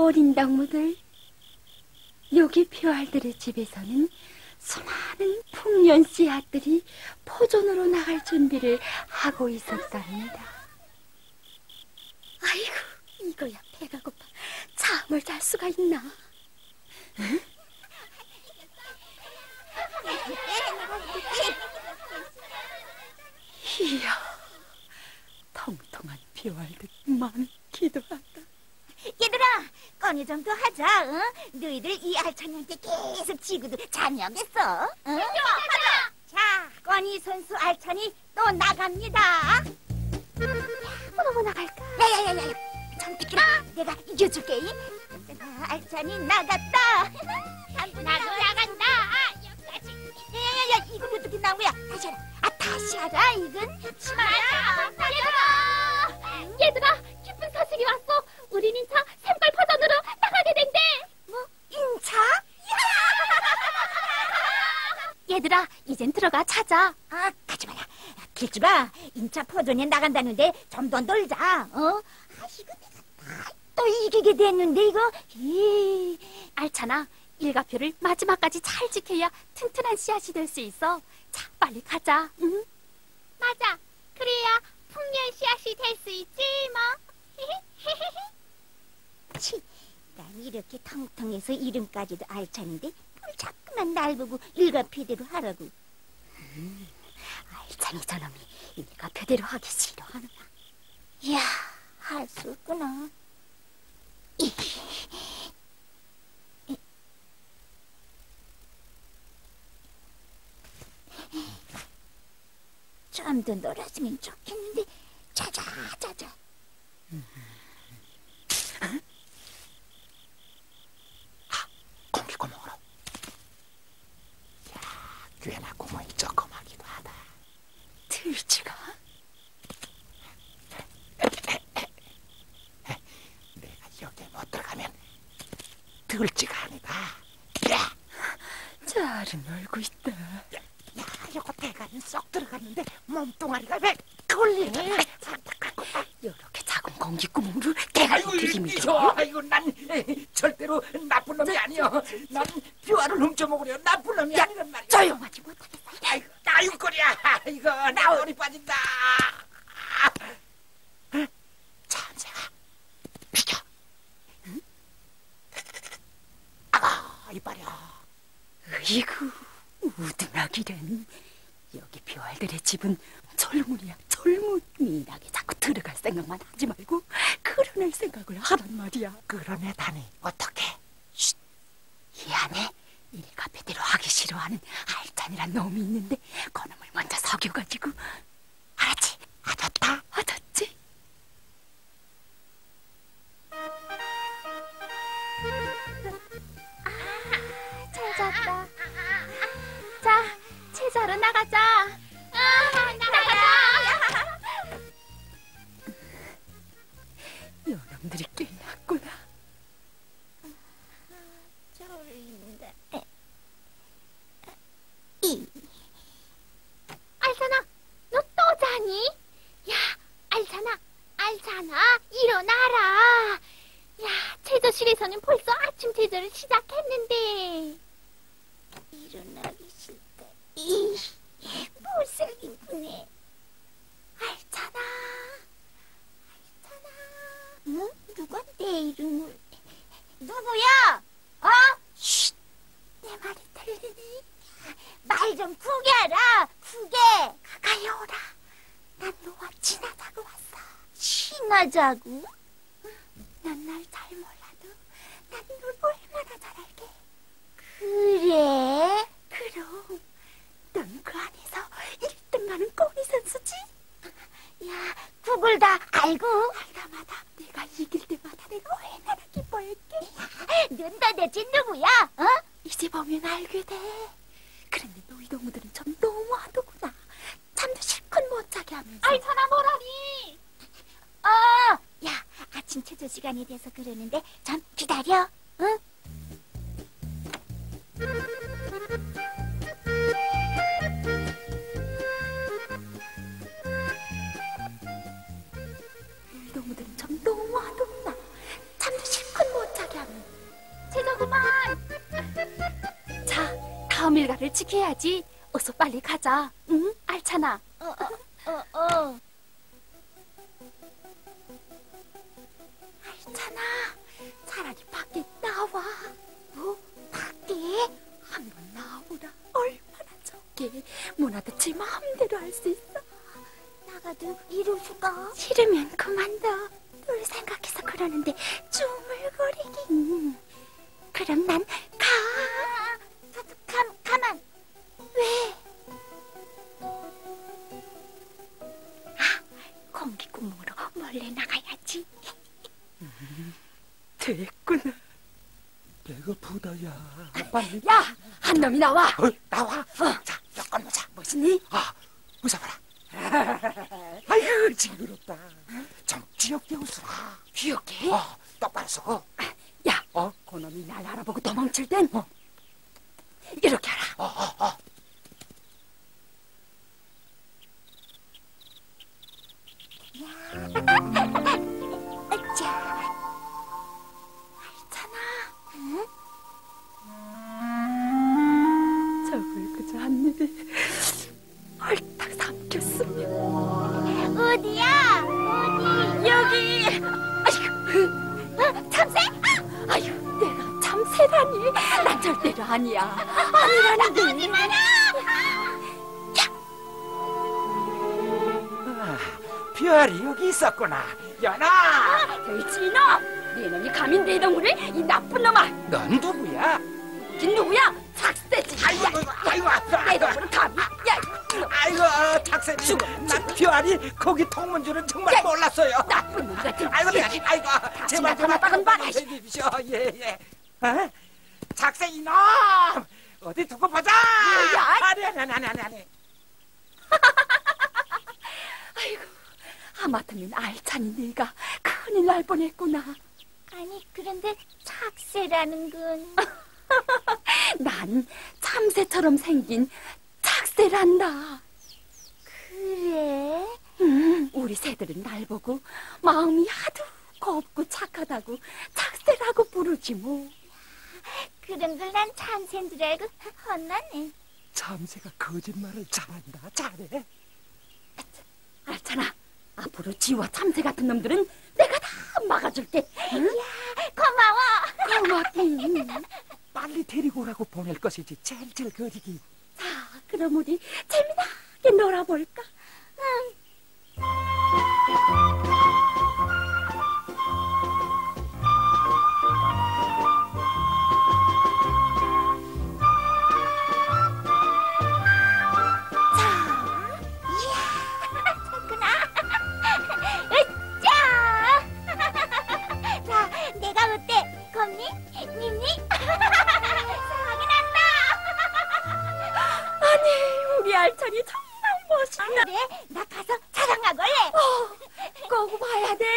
어린 당무들, 여기 벼알들의 집에서는 수많은 풍년 씨앗들이 포전으로 나갈 준비를 하고 있었답니다. 아이고, 이거야 배가 고파. 잠을 잘 수가 있나? 응? 이야, 통통한 벼알들 많기도 하다. 얘들아, 꺼니 좀 더 하자. 응? 너희들 이 알찬이한테 계속 지고도 잠이없겠어. 응? 가자. 자, 꺼니 선수 알찬이 또 나갑니다. 어머, 나갈까? 야야야야, 참 비키라. 내가 이겨줄게. 알찬이 나갔다. 나도 나간다. 여기까지. 야야야, 이건 어떻게 나온 거야? 다시 하라. 다시 하라. 이건 치마야. 얘들아, 기쁜 소식이 왔어. 우린 인차 샘발 버전으로 나가게 된대. 뭐? 인차? 얘들아, 이젠 들어가 찾아. 가지마라. 길주가 인차 포전에 나간다는데 좀 더 놀자. 이거 내가 다 또 이기게 됐는데 이거. 알찬아, 일가표를 마지막까지 잘 지켜야 튼튼한 씨앗이 될 수 있어. 자, 빨리 가자. 응? 맞아. 그래야 풍년 씨앗이 될 수 있지 뭐. 치, 난 이렇게 텅텅해서 이름까지도 알찬인데 뭘 자꾸만 날 보고 일가표대로 하라고. 알찬이 저놈이 일가표대로 하기 싫어하는구나. 이야, 할 수 없구나. 좀 더 놀았으면 좋겠는데. 자자. 공기구멍으로. 야, 꽤나 구멍이 조그마기도 하다. 들쥐가? 내가 여기에 못 들어가면 들쥐가 아니다. 야, 잘은 알고 있다. 야, 요거 대가는 쏙 들어갔는데 몸뚱아리가 왜 걸리네. 이렇게 작은 공기구멍으로 대가리 들이밀어. 아이고, 난 절대로 나쁜 놈이 아니여. 난 뼈알을 훔쳐먹으려 나쁜 놈이 아니란 말이야. 조용하지 못하겠어. 아이고 꼬리야. 이거 나 머리 빠진다. 참새가 비켜. 응? 아가, 이봐라. 으이구, 우등하기는. 여기 벼알들의 집은 젊은이야, 젊은이. 나게 자꾸 들어갈 생각만 하지 말고 그려낼 생각을 하란 말이야. 그러네 다니. 어떻게? 쉿. 이 안에 일가표대로 하기 싫어하는 알찬이란 놈이 있는데 그놈을 먼저 속여가지고. 알았지? 알았다. 알았지? 잘 잤다. 자, 체자로 나가자. 나가자. 요놈들이 꽤 났구나. 졸린다. 알찬아, 너 또 자니? 야, 알찬아, 일어나라. 야, 체조실에서는 벌써 아침 체조를 시작했는데. 일어나기 싫다. 못살긴 푸네. 알찬아. 응? 누가 내 이름을? 누구야? 쉿. 내 말이 들리니? 말 좀 크게 하라. 크게. 가까이 오라. 난 너와 친하자고 왔어. 친하자고? 난 날 잘 몰라도 난 널 얼마나 잘 알게. 그래? 그럼 넌 그 안에서 1등하는 꼬리 선수지? 야, 그걸 다 알고? 알다마다 내가 이길 때마다 내가 얼마나 기뻐했게. 넌 도대체 누구야? 이제 보면 알게 돼. 그런데 너희 동무들은 좀 너무하더구나. 잠도 실컷 못 자게 하면서. 알찬아, 뭐라니? 야, 아침 체조 시간이 돼서 그러는데 좀 기다려. 응? 동무들은 좀 너무하더구나. 잠도 실컷 못 자게 하면서. 약속을 지켜야지. 어서 빨리 가자. 응, 알찬아. 알찬아, 차라리 밖에 나와. 뭐? 밖에? 한번 나오라. 얼마나 좋게. 뭐라도 지 마음대로 할 수 있어. 나가도 이루수가? 싫으면 그만둬. 널 생각해서 그러는데 쭈물거리긴. 그럼 난 가. 가만. 왜? 아, 공기구멍으로 몰래 나가야지. 됐구나. 배고프다야. 빨리. 야, 한 놈이 나와. 나와. 자, 여권 보자. 무엇이니? 웃어봐라. 아이고, 징그럽다. 좀 귀엽게 웃어라. 귀엽게? 똑바로 서. 야, 그놈이 날 알아보고 도망칠 땐 이렇게 하라. 자, 알찬아. 응? 저걸 그저 한 입에 헐딱 삼켰으면. 어디야? 어디? 여기. 아이고, 참새? 아유, 내가 참새라니. 난 절대로 아니야. 아니라는데. 별이 여기 있었구나. 연아. 돼지놈! 네 놈이 감히 내 동물을? 이 나쁜 놈아! 넌 누구야? 긴 누구야? 착새지. 아이고, 내 동물은 감히? 야, 이놈. 아이고, 탁세님. 난 별이 거기 통문 줄은 정말 야, 몰랐어요. 나쁜 놈 같은. 아이고, 제발 좀 나타났다간 봐. 해주십시오. 예. 작세 이놈! 어디 두고 보자! 뭐야? 아니. 아이고, 하마터면 알찬이 네가 큰일 날 뻔했구나. 아니, 그런데 착새라는 건... 난 참새처럼 생긴 착새란다. 그래? 우리 새들은 날 보고 마음이 하도 곱고 착하다고 착새라고 부르지 뭐. 그런 걸 난 참새인 줄 알고 혼나네. 참새가 거짓말을 잘한다. 잘해. 알찬아, 앞으로 쥐와 참새 같은 놈들은 내가 다 막아줄게. 응? 고마워. 고맙긴. 빨리 데리고 오라고 보낼 것이지. 젤젤 거리기. 자, 그럼 우리 재미나게 놀아볼까? 자, 내가 어때? 겁니? 닙니? 상하게 난다. 아니, 우리 알찬이 정말 멋있다. 그래, 나 가서 자랑하고 올래. 꼭 봐야 돼.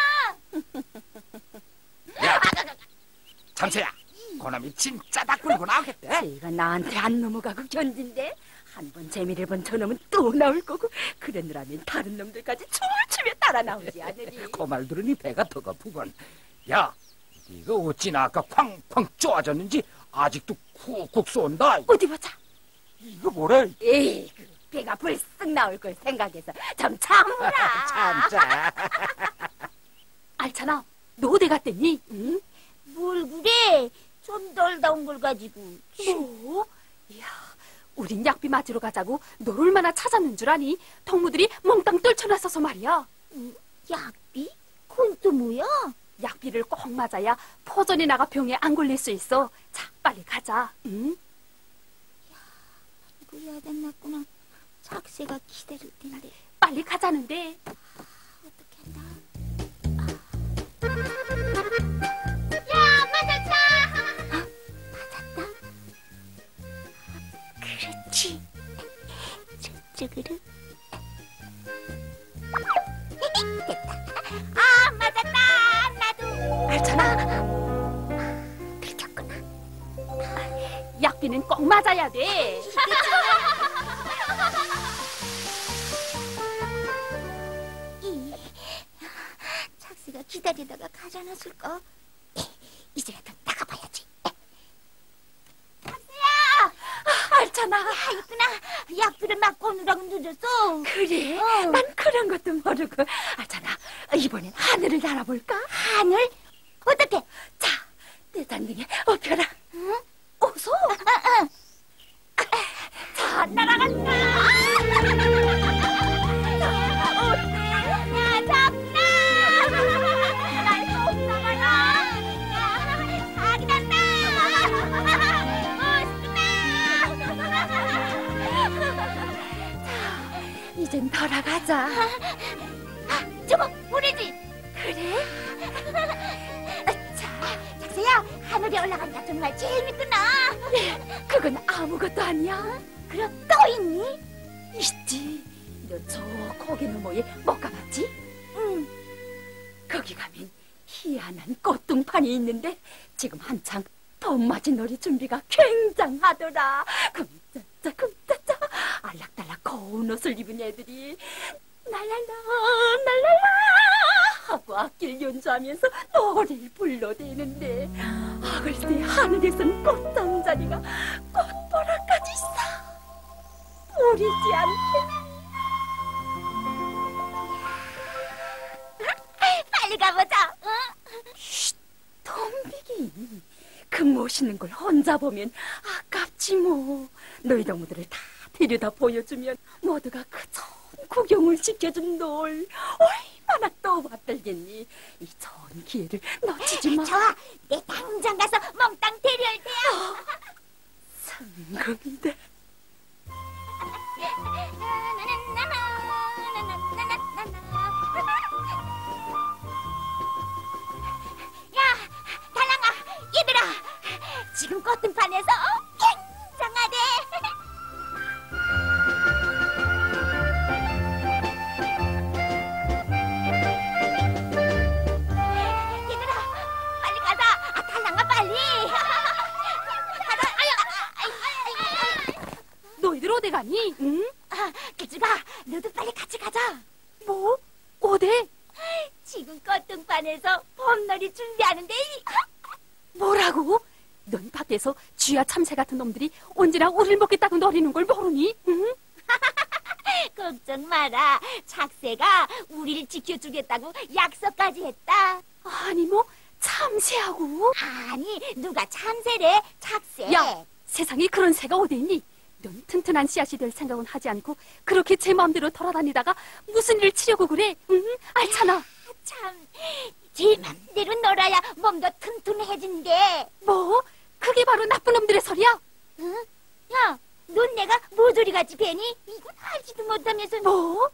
야, 참새야. 그놈이 진짜 다 끌고 나오겠대. 제가 나한테 안 넘어가고 견딘데 한 번 재미를 본 저놈은 또 나올 거고 그러느라면 다른 놈들까지 춤을 추며 따라 나오지 않으리. 그 말 들으니 배가 더 고프군. 야, 이거 어찌나 아까 쾅쾅 쪼아졌는지 아직도 쿡쿡 쏜다. 어디 보자. 이거 뭐래? 에이, 그 배가 불쑥 나올 걸 생각해서 좀 참으라. 참자. 알찬아, 너 어디 갔더니? 응? 뭘 그래? 좀 놀다 온 걸 가지고. 뭐? 이야, 우린 약비 맞으러 가자고 널 얼마나 찾았는 줄 아니? 동무들이 몽땅 떨쳐놨어서 말이야. 약비? 그건 또 뭐야? 약비를 꼭 맞아야 포전이 나가 병에 안 걸릴 수 있어. 자, 빨리 가자. 응? 그래야 됐났구나. 착새가 기다릴 텐데. 빨리 가자는데. 어떻게 한다? 야, 맞았다. 맞았다. 그렇지. 저쪽으로. 됐다. 아, 맞았다. 나도. 알찬아, 들켰구나. 약비는 꼭 맞아야 돼. 착새가 기다리다가 가져놨을까? 이제라도 나가봐야지. 착새야! 알잖아. 있구나. 약들을 맞고 오느라고 늦었어. 그래? 어. 난 그런 것도 모르고. 알잖아, 이번엔 하늘을 날아볼까? 하늘? 어떻게? 자, 내 잔등에 업혀라. 응? 어서. 자, 날아간다. 야, 잡나. 날 속상하다. 사기 난다. 이젠 돌아가자. 저거 우리지. 그래? 자, 작세야, 하늘에 올라가니까 정말 재밌구나. 그건 아무것도 아니야. 그럼 또 있니? 있지. 너 저 고개 너머에 못 가봤지? 응. 거기 가면 희한한 꽃등판이 있는데 지금 한창 봄맞이 놀이 준비가 굉장하더라. 금짜짜 금짜짜 알락달락 고운 옷을 입은 애들이 날랄라 날랄라 하고 악기를 연주하면서 노래를 불러대는데 글쎄 하늘에선 꽃잠자리가 꽃보라까지 싹 보리지 않게. 빨리 가보자. 응? 덤비기. 그 멋있는 걸 혼자 보면 아깝지 뭐. 너희 동무들을 다 데려다 보여주면 모두가 그 좋은 구경을 시켜준 널 얼마나 떠받들겠니. 이 좋은 기회를 놓치지 마. 좋아, 내 당장 가서 몽땅 데려올 테야. 성공이다. 야, 달랑아, 얘들아, 지금 꽃등판에서 굉장하대. 얘들아, 빨리 가자. 달랑아, 빨리. 가자. 너희들 어디 가니? 응? 기주가, 너도 빨리 같이 가자. 뭐? 어디? 지금 꽃등판에서 봄놀이 준비하는데. 뭐라고? 넌 밖에서 쥐야 참새 같은 놈들이 언제나 우릴 먹겠다고 노리는 걸 모르니? 응? 걱정 마라. 착새가 우리를 지켜주겠다고 약속까지 했다. 아니 뭐 참새하고? 아니, 누가 참새래? 착새. 야, 세상에 그런 새가 어디 있니? 넌 튼튼한 씨앗이 될 생각은 하지 않고 그렇게 제 마음대로 돌아다니다가 무슨 일을 치려고 그래? 응? 알잖아. 참, 제 맘대로 놀아야 몸도 튼튼해진대. 뭐? 그게 바로 나쁜 놈들의 소리야? 응? 야, 넌 내가 모조리같이 뵈니? 이건 알지도 못하면서. 뭐?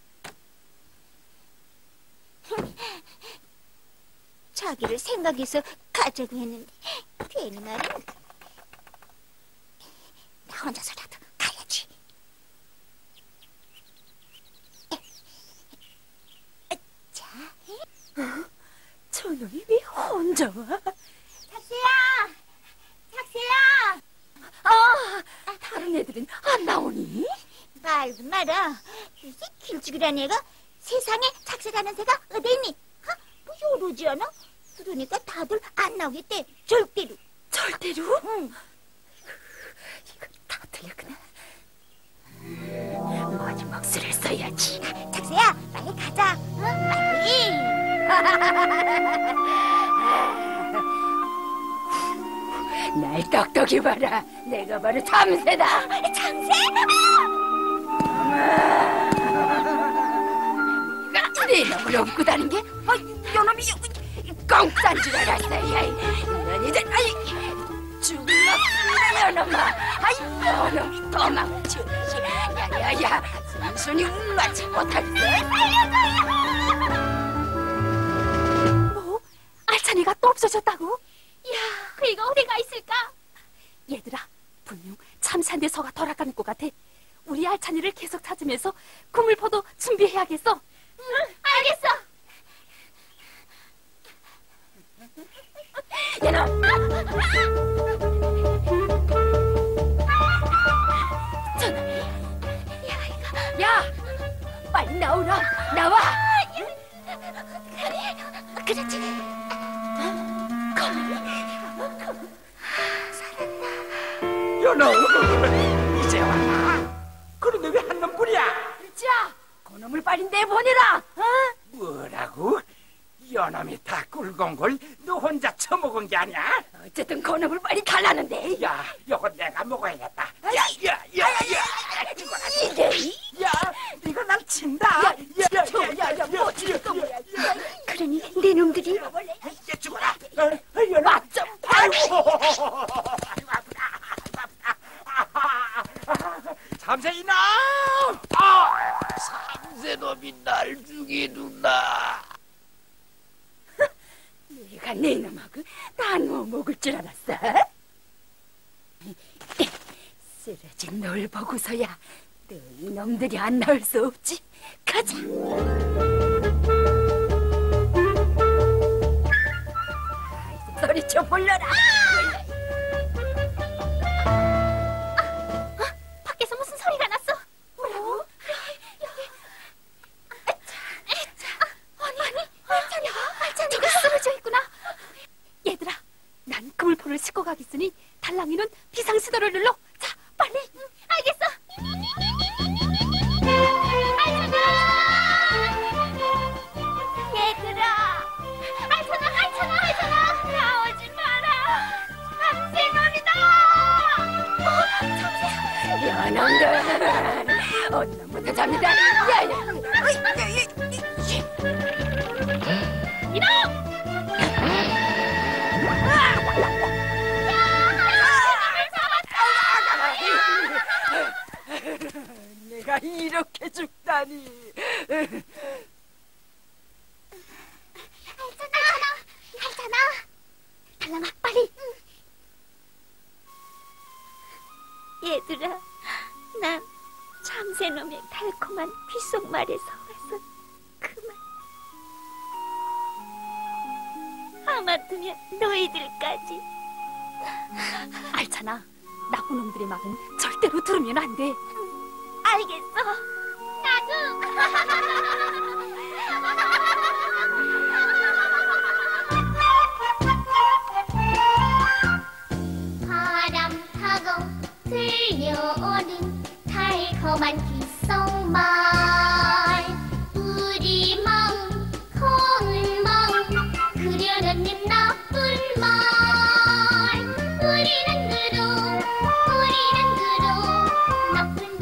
자기를 생각해서 가자고 했는데 괜히 말이야. 나 혼자서라도 가야지. 자, 저놈이 왜 혼자 와? 착새야! 착새야! 다른 애들은 안 나오니? 말도 마라. 이 길쭉이라는 애가 세상에 착새라는 새가 어디 있니? 뭐 요러지 않아? 그러니까 다들 안 나오겠대. 절대로. 절대로? 응. 이거 다 틀렸구나. 마지막 수를 써야지. 착새야, 빨리 가자. 응? 빨리. 날 똑똑히 봐라. 내가 바로 참새다. 참새? 네 놈을 업고 다닌 게? 요놈이 꽁딴 줄 알았어. 넌 이제 죽었다 요놈아. 요놈이 도망치지. 야야야, 순순히 울맞지 못할세. 뭐? 알찬이가 또 없어졌다고? 야, 그이가 어디가 있을까? 얘들아, 분명 참새한테 서가 돌아가는 것 같아. 우리 알찬이를 계속 찾으면서 그물포도 준비해야겠어. 응, 알겠어. 얘놈! 저놈이! 야! 빨리 나오라! 나와! 그렇지. 연아, 그놈을 빨리 내보내라. 어? 뭐라고? 연함이 다 꿀건 걸 너 혼자 처먹은 게 아니야? 어쨌든 그놈을 빨리 달라는데. 야, 이거 내가 먹어야겠다. 야, 죽어라. 이게 야, 이거 날 친다. 뭐 지금 뭐야? 그러니 내 놈들이 야, 죽어라. 맞좀 아이고, 아프다. 삼세이나! 삼세놈이 날 죽이는다. 네가 내 놈하고 나누어 먹을 줄 알았어? 쓰러진 널 보고서야 너 이놈들이 안 나올 수 없지. 가자. 소리쳐 불러라. 밖에서 무슨 소리가 났어? 아니, 알찬이가 쓰러져 있구나. 얘들아, 난 그물포를 싣고 가겠으니 달랑이는 비상시도를 눌러. 자, 빨리. 알겠어. 얘들아, 알찬아, 나오지 마라. 참새놈이다. 야, 놈들. 언남부터 잡니다. 야. 이놈! 내가 이렇게 죽다니. 알찬아. 달랑아, 빨리. 얘들아, 난 참새놈의 달콤한 귓속말에 속아서 그만. 하마터면 너희들까지. 알찬아, 나쁜 놈들의 말은 절대로 들으면 안 돼. 알겠어. 바람 타고 들려오는 달콤한 귓속말 우리 마음 고운 마음 그려놓는 나쁜 말 우리는 그로 나쁜